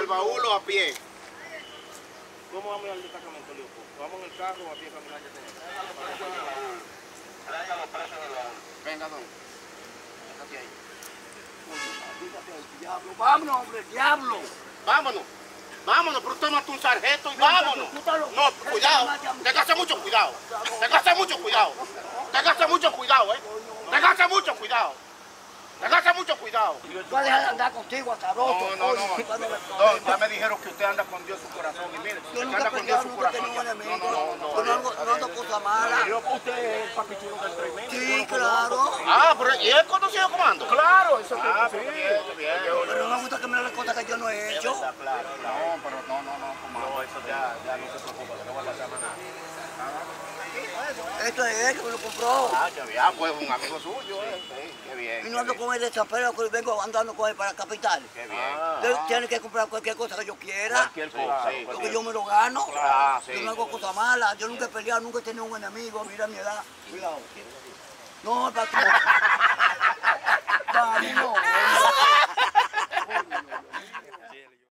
baúl o a pie? ¿Cómo vamos al destacamento, Leopoldo? ¿Vamos en el carro o a pie caminar ya tenemos? Venga, don. Diablo, vámonos, hombre, diablo. Vámonos. Vámonos, pero usted mató un sargento y vámonos. No, cuidado. Téngase mucho cuidado. Téngase mucho cuidado. Téngase mucho cuidado, Téngase mucho cuidado. Téngase mucho cuidado. Voy a dejar de andar contigo hasta roto. No. No, ya me dijeron que usted anda con Dios en su corazón. Y mire, Yo usted nunca anda he con Dios peleado, en su nunca he corazón. tenido enemigos. No. No ando cosas malas. Usted es el papichulo del tremendo. Sí, claro. Ah, pero ¿y él conocido comando? Claro, eso Ah, sí. bien. Pero no me gusta que me hagan cosas que yo no he hecho. Claro. No, pero no, comando. No, eso ya no se preocupa, que no va a pasar nada. Esto es él que me lo compró. Ah, qué bien, pues un amigo suyo, Sí, qué bien. Y no ando con él de San Pedro, que vengo andando con él para la capital. Qué bien. Él tiene que comprar cualquier cosa que yo quiera. Cualquier cosa. Sí. Porque yo me lo gano. Ah, sí. Yo no hago cosas malas. Yo nunca he peleado, nunca he tenido un enemigo. Mira mi edad. Cuidado. No, para